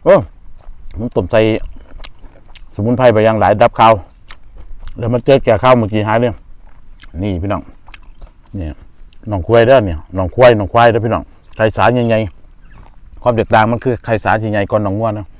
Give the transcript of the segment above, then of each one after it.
โอ้ผมต้มใส่สมุนไพรไปยังหลายดับข้าวเดี๋ยวมาเจอแก่ข้าวเมื่อกี้หายเลยนี่พี่น้องเนี่ยหนองควายเด้อเนี่ยหนองควายเด้อพี่น้องไข่สารใหญ่ๆความแตกต่างมันคือไข่สารใหญ่ก่อนหนองงัวนะ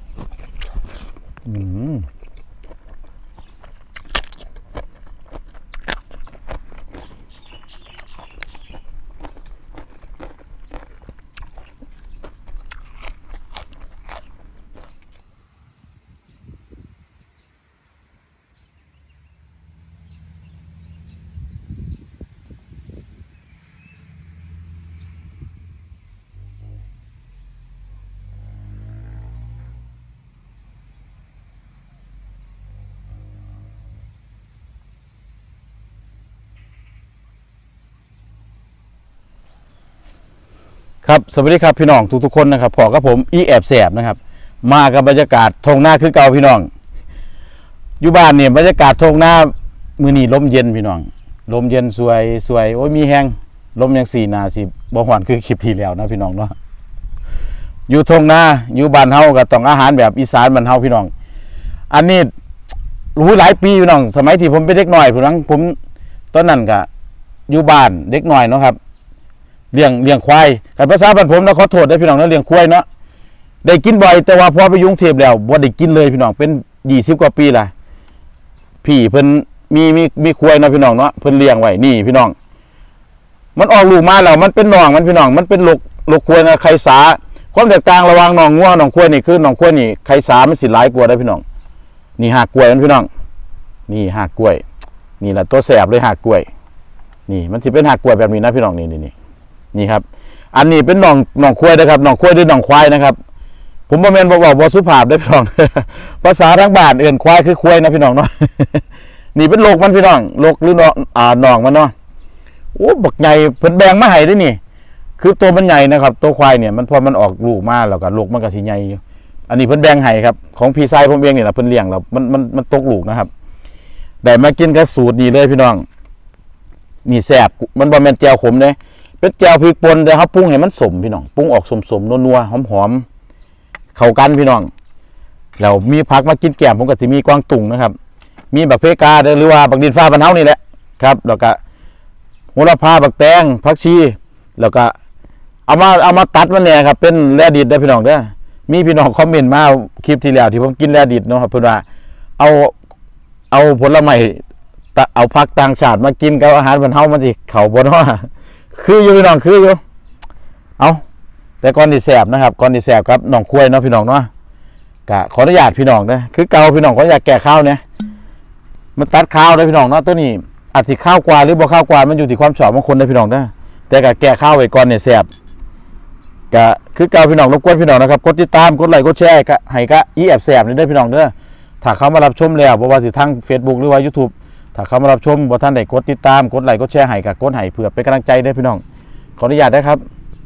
ครับสวัสดีครับพี่น้องทุกคนนะครับพอกับผมอีแอบแสบนะครับมากับบรรยากาศทงหน้าคือเก่าพี่น้องอยู่บ้านเนี่ยบรรยากาศทงหน้ามือนี่ลมเย็นพี่น้องลมเย็นสวยโอ้ยมีแห้งลมยัง4 นาสิบ่หวานคือคลิปที่แล้วนะพี่น้องเนาะอยู่ทงหน้าอยู่บ้านเฮาก็ต้องอาหารแบบอีสานบ้านเฮาพี่น้องอันนี้รู้หลายปีพี่น้องสมัยที่ผมเป็นเด็กหน่อยผมตอนนั้นก็อยู่บ้านเด็กหน่อยเนาะครับเลี้ยงควายกับภาษาบ้านผมนะขอโทษได้พี่น้องนะเลี้ยงควายเนาะได้กินบ่อยแต่ว่าพอไปยุ่งเทพแล้วบ่ได้กินเลยพี่น้องเป็น20 กว่าปีละพี่เพิ่นมีควายเนาะพี่น้องเนาะเพิ่นเลี้ยงไว้นี่พี่น้องมันออกลูกมาแล้วมันเป็นน้องมันพี่น้องมันเป็นลูกควายนะไข่สาความแตกต่างระหว่างน้องงัวน้องควายนี่คือน้องควายนี่ไข่สามันสิหลายกว่าได้พี่น้องนี่หากกล้วยมันพี่น้องนี่หากกล้วยนี่แหละตัวแสบเลยหากกล้วยนี่มันสิเป็นหากกล้วยแบบนี้นะพี่น้องนี่ครับอันนี้เป็นน้องควายนะครับน้องควายหรือน้องควายนะครับผมบ่แม่นบอกสุภาพได้พี่น้อง ภาษาทางบ้านเอื่นควายคือควายนะพี่น้องเนาะ นี่เป็นโลกมันพี่น้องโลกหรือน้องมันเนาะโอ้บักใหญ่เพิ่นแบ่งมาให้ด้วยนี่คือตัวมันใหญ่นะครับตัวควายเนี่ยมันพอมันออกลูกมาแล้วก็ลูกมันก็สิใหญ่อันนี้เพิ่นแบ่งให้ครับของพี่ชายผมเองนี่แหละเพิ่นเลี้ยงแล้วมันตกลูกนะครับได้มากินกับสูตรนี้เลยพี่น้องนี่แซ่บมันบ่แม่นแจ่วขมเด้เป็นแจ่วพริกป่นแต่เขาปรุงให้มันสมพี่น้องปรุงออกสมนัวหอมเข้ากันพี่น้องเรามีผักมากินแกมผมก็จะมีกวางตุ่งนะครับมีบักเพกาหรือว่าบักดินฟ้าบรรเทานี่แหละครับแล้วก็โหระพาบักแตงผักชีแล้วก็เอามาตัดมันเนี่ยครับเป็นแร่ดิบได้พี่น้องเด้อมีพี่น้องคอมเมนต์มาคลิปที่แล้วที่ผมกินแร่ดิบเนาะครับเพื่อนว่าเอาผลไม้เอาผักต่างชาติมากินกับอาหารบรรเทามันสิเข่าบนว่าคืออยู่พี่น้องคืออยู่เอาแต่ก่อนที่แสบนะครับก่อนที่แสบครับน้องควายเนาะพี่น้องเนาะกะขออนุญาตพี่น้องนะคือเก่าพี่น้องขออนุญาตแก่ข้าวเนี่ยมันตัดข้าวเลยพี่น้องเนาะตัวนี้อาจจะข้าวกว่าหรือบ่ข้าวกว่ามันอยู่ที่ความชอบของคนนะพี่น้องนะแต่กะแก่ข้าวไว้ก่อนเนี่ยแสบกะคือเก่าพี่น้องรบกวนพี่น้องนะครับกดติดตามกดไลค์กดแชร์กะให้กะอีแอบแสบนี่ได้พี่น้องเด้อถ้าเขามารับชมแล้วบ่ว่าสิทาง Facebook หรือว่า YouTubeถ้าเขามารับชมบ่ท่านได้กดติดตามกดไลค์กดแชร์ให้กะกดให้เพื่อเป็นกำลังใจได้พี่น้องขออนุญาตนะครับ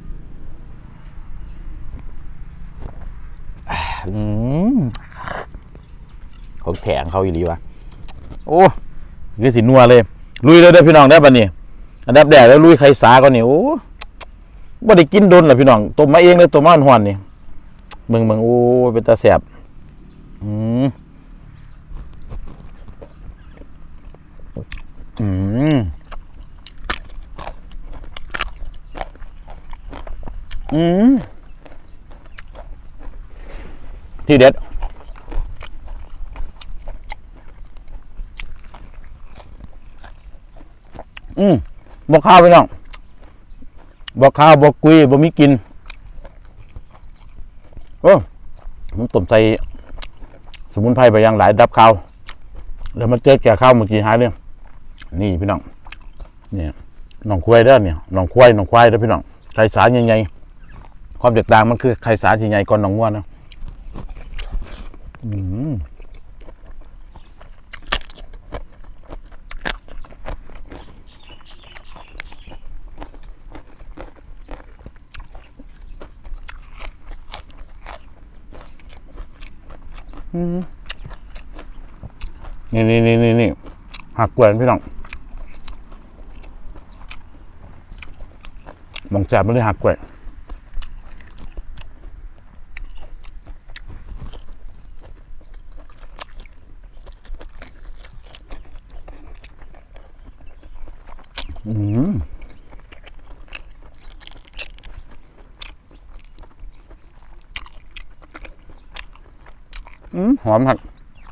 เขาแถงเขาอีหลีวะโอ้คือสินัวเลยลุยเลยได้พี่น้องได้ป่ะนี่อันดับแรกแล้วลุยไข่สาก่อนนี่โอ้บ่ได้กินโดนหรอพี่น้องต้มมาเองเลยต้มมาหวานนี่เมืองโอ้เป็นตาแสบที่เด็ดบอกข้าวไปน้องบอกข้าวบอกกุยบอกมีกินโอ้ผมต้มใส่สมุนไพรไปยังหลายดับข้าวเดี๋ยวมาเจอแก่ข้าวเมื่อกี้หายเลยนี่พี่น้องเนี่ยน้องควายเด้อเนี่ยน้องควายเด้อพี่น้องไข่สารใหญ่ๆความแตกต่างมันคือไข่สารใหญ่ก่อนน้องงัวนะนี่หักกล้วยพี่น้องมองแจ่มไม่ได้หักกล้วยอืมหอมครับ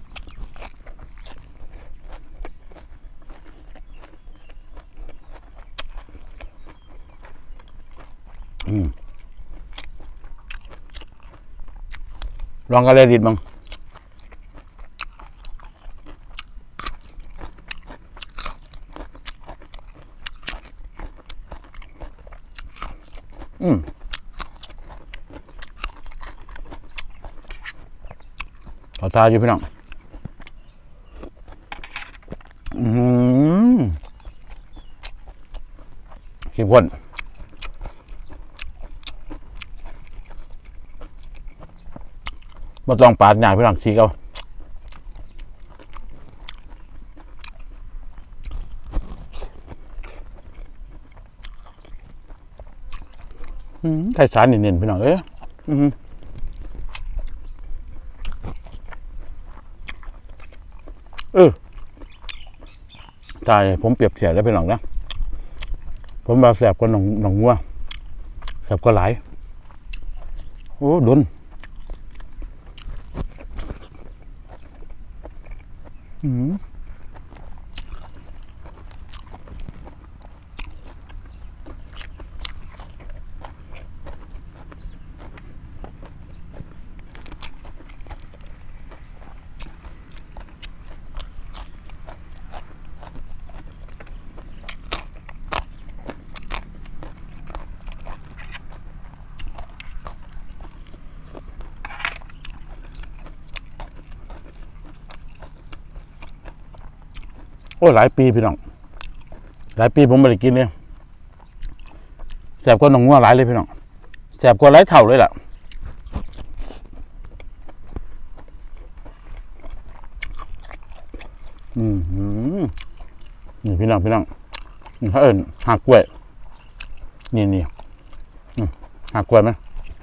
ลองกันเลยดิดมั้งเอาตาอยู่พี่น้องเข้มข้นมาต้องปาดหน่ายพี่น้องชี้เขาไข่สารเนียนๆพี่น้องเอ้ยตายผมเปรียบเทียบแล้วพี่น้องนะผมมาแสบกว่าหนองงัวแสบกว่าหลายโอ้ดุนโอ้หลายปีพี่น้องหลายปีผมไม่ได้กินเลยแสบกว่าหนองงัวหลายเลยพี่น้องแสบกว่าหลายเท่าเลยล่ะนี่พี่น้องเขาหักกล้วยนี่หักกล้วยไหม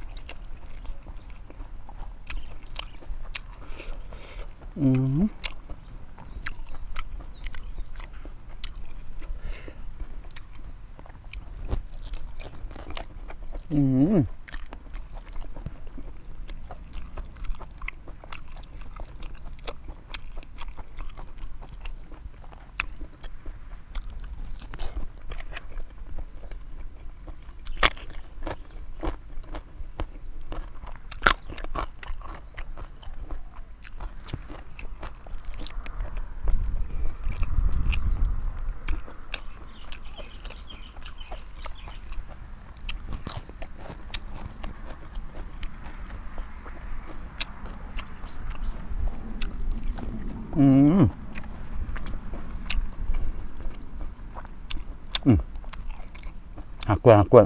หักกล้วยก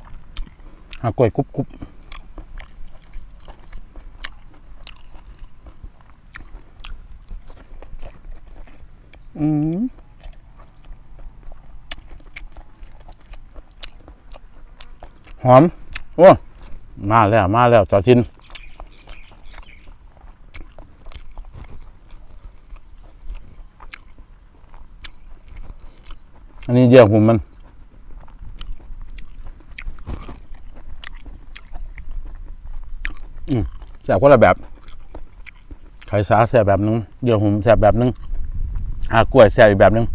รุบหอมโอ้มาแล้วจอจินอันนี้เยี่ยมผมมันแสบคนละแบบไข่สาแสบแบบนึงเยี่ยมผมแสบแบบนึงกล้วยแสบอีกแบบนึง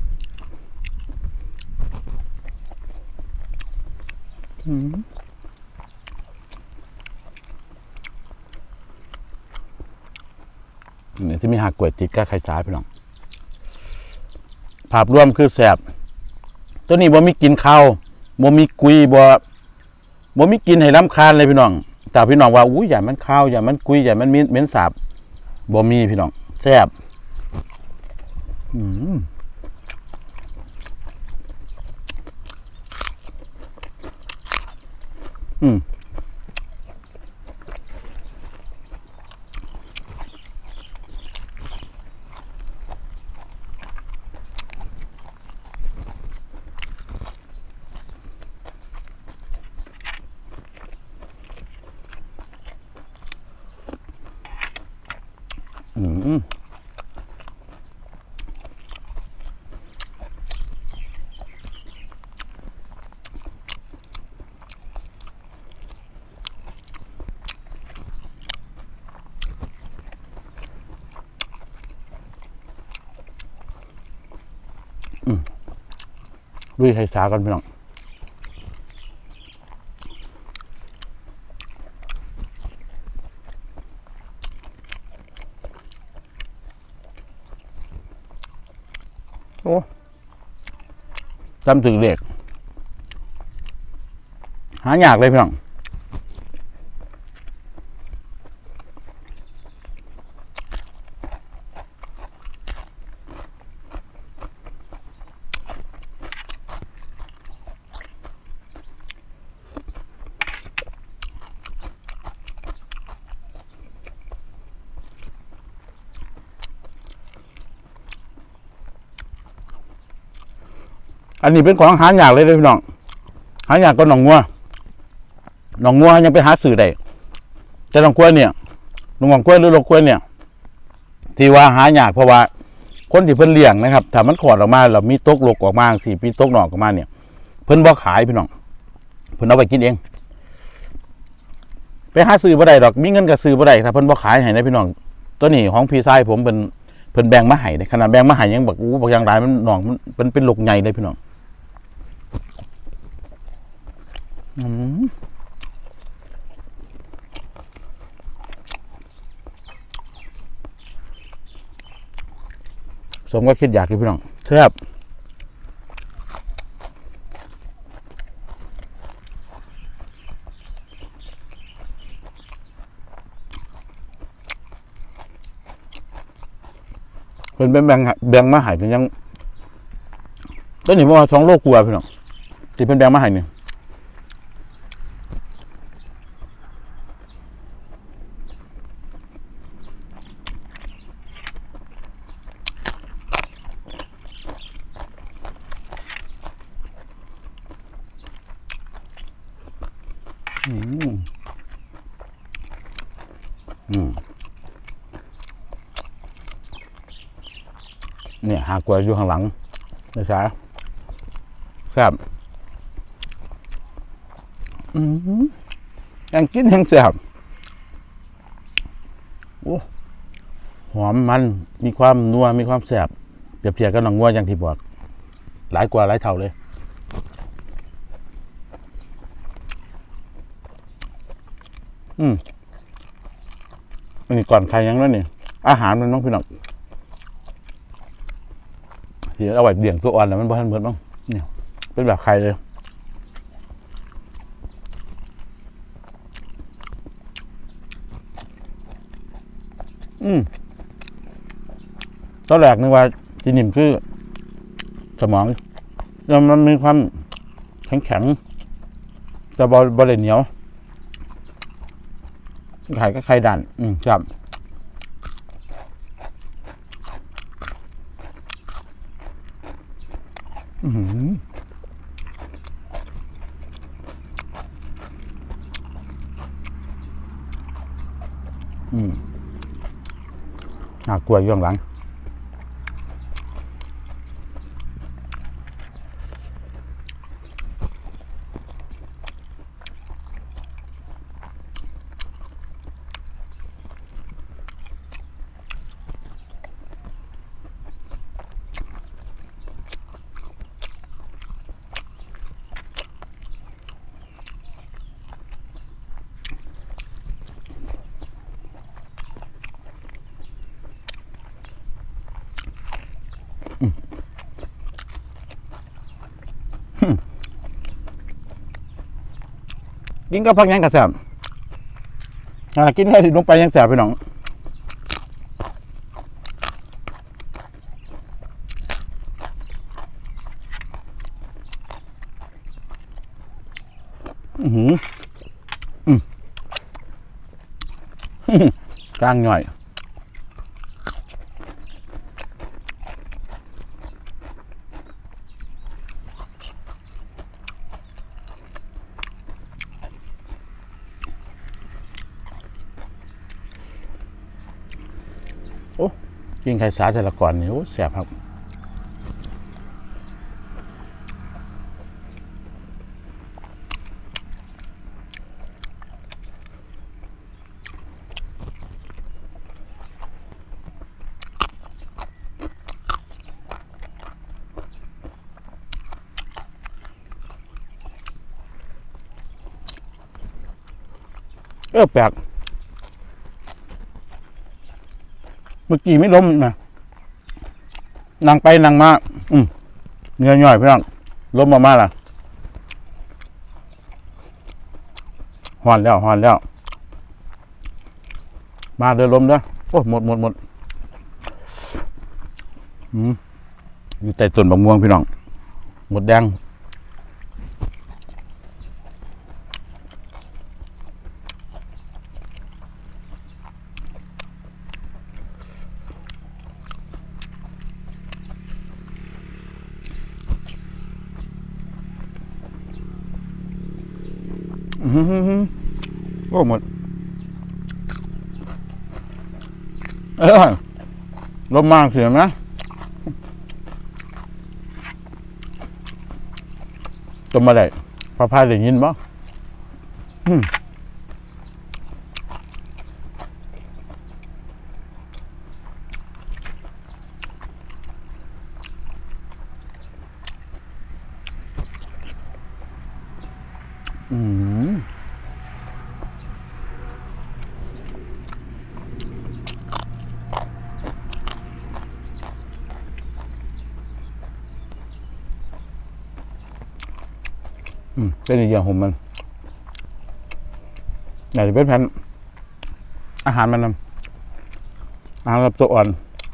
นี่จะมีหักกล้วยติดกับไข่สาพี่น้องภาพรวมคือแสบตัวนี้บ่มีกินข้าวบ่มีกุยบ่มีกินให้รำคาญเลยพี่น้องแต่พี่น้องว่าอย่ามันข้าวอย่ามันกุยอย่ามันเหม็นสาบบ่มีพี่น้องแซ่บลุยไข่สากันพี่น้องโอ้จำถึงเด็กหายากเลยพี่น้องอันนี้เป็นของหายากเลยพี่น้องหายากก็หนองงัวยังไปหาสื่อได้แต่หนองกล้วยเนี่ยหนองกล้วยหรือหนองกล้วยเนี่ยที่ว่าหายากเพราะว่าคนที่เพิ่นเลี้ยงนะครับถ้ามันขอดออกมาแล้วมีตกหลกออกมาสี่ปีตกหนอกออกมาเนี่ยเพิ่นบ่ขายพี่น้องเพิ่นเอาไปกินเองไปหาซื้อบ่ได้ดอกมีเงินก็ซื้อบ่ได้ถ้าเพิ่นบ่ขายให้นะพี่น้องตัวนี้ของพี่ชายผมเป็นแบ่งมาให้ในขนาดแบ่งมาให้ยังบอกบอกอย่างไรมันหนองมันเป็นหลกใหญ่เลยพี่น้องสมก็คิดอยากกินพี่น้องครับเป็นแบ่งมาให้เป็นยังตอนนี้ว่า2 โลกลัวพี่น้องที่เป็นแบ่งมาให้เนี่ยเนี่ยหากล้วยอยู่ข้างหลังนะจ๊ะครับยังกินยังแซ่บโอ้หอมมันมีความนัวมีความแซ่บเปรียบเทียบกับหนังวัวอย่างที่บอกหลายกว่าหลายเท่าเลยอันนี้ก่อนใครยังแล้วนี่อาหารมันต้องพี่น้องที่เอาไว้เดี่ยงตัวอ่อนแล้วมันบ่ทันเหมือนบ้างเนี่ยเป็นแบบใครเลยตอนแรกนึกว่าจีนิ่มคือสมองแล้วมันมีความแข็งแต่บริเวณเหนียวไข่ก็ไข่ดันจับกล้วยอยู่ข้างหลังกินก็พักยังกระแสบกินให้ลงไปยังแสบไปหนองกลางหน่อยกินไข่สาแต่ละก่อนนี่โอ้แสบครับแปลกเมื่อกี้ไม่ล้มนะนั่งไปนั่งมาเนื้อย่อยพี่น้องล้มมาล่ะหอนแล้วมาเดินล้มเด้อโอ้หมดอยู่ใต้ต้นมะม่วงพี่น้องหมดแดงโอ้หมดลมมากเสียนะจมมาได้พระพายได้ยินบ่เป็นอย่างผมมันอยากจะเป็นแผ่นอาหารมันอาหารกับตัวอ่อน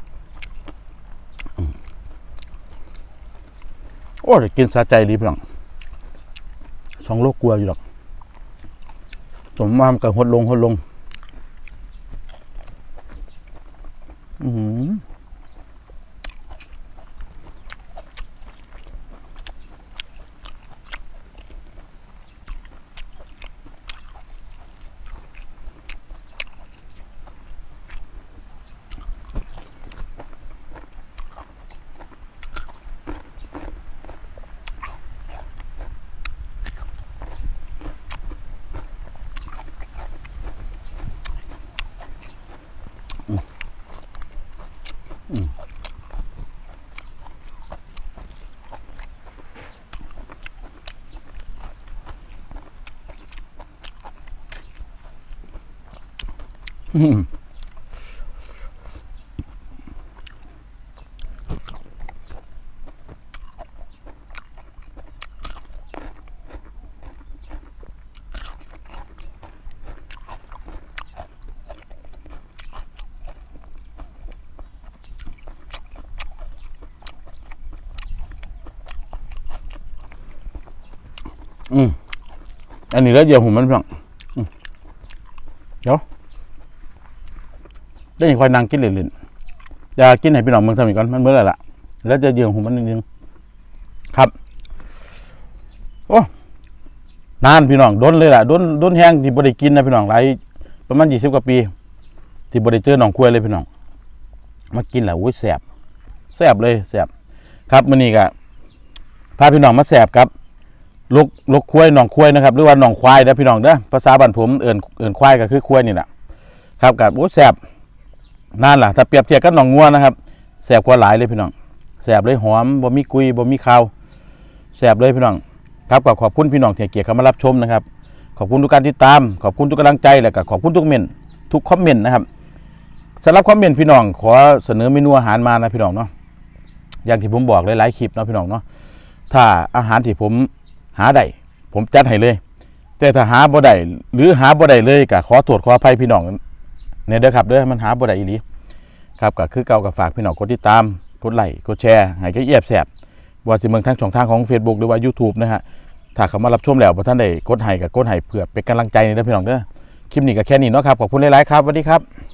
โอ้ยกินสะใจดีพี่น้อง2 โลกลัวอยู่หรอกสมมาทำกับหดลงอันนี้แล้วเดี๋ยวผมมันเพียงเดี๋ยวได้ยินคอยนางกินเล่นๆอย่ากินให้พี่น้องเมืองทำอีกก่อนมันเมื่อไรล่ะแล้วจะเยื่อผมมันนิดนึงครับโอ้นานพี่น้องด้นเลยล่ะด้นแห้งที่บริกินนะพี่น้องหลายประมาณ20 กว่าปีที่บริเจอหนองกล้วยเลยพี่น้องมากินแล้วอุ้ยแสบเลยแสบครับมื้อนี้ก็พาพี่น้องมาแสบครับลูกควายหนองควายนะครับหรือว่าหนองควายนะพี่น้องเด้อภาษาบ้านผมเอื่นควายก็คือควายนี่แหละครับกับโอ้แสบนั่นแหละถ้าเปรียบเทียบกับหนองงัวนะครับแสบกว่าหลายเลยพี่น้องแสบเลยหอมบ่มีกุยบ่มีข้าวแสบเลยพี่น้องครับขอบคุณพี่น้องที่เกียรติเข้ามารับชมนะครับขอบคุณทุกการติดตามขอบคุณทุกกำลังใจและก็ขอบคุณทุกคอมเมนต์นะครับสำหรับคอมเมนต์พี่น้องขอเสนอเมนูอาหารมานะพี่น้องเนาะอย่างที่ผมบอกหลายๆคลิปเนาะพี่น้องเนาะถ้าอาหารที่ผมหาได้ผมจัดให้เลยแต่ถ้าหาบ่ได้หรือหาบ่ได้เลยก็ขอโทษขออภัยพี่น้องเนี่ยเด้อครับเด้อมันหาบ่ได้อีหลีครับก็คือเก่ากับฝากพี่น้องกดติดตามกดไลค์กดแชร์ให้ก็เอียบแสบว่าสิเมืองทั้งช่องทางของ Facebook หรือว่า YouTube นะฮะถ้าเข้ามารับชมแล้วบ่ท่านได้กดให้ก็กดให้เพื่อเป็นกำลังใจนี่เด้อพี่น้องเด้อคลิปนี้ก็แค่นี้เนาะครับขอบคุณหลายๆครับสวัสดีครับ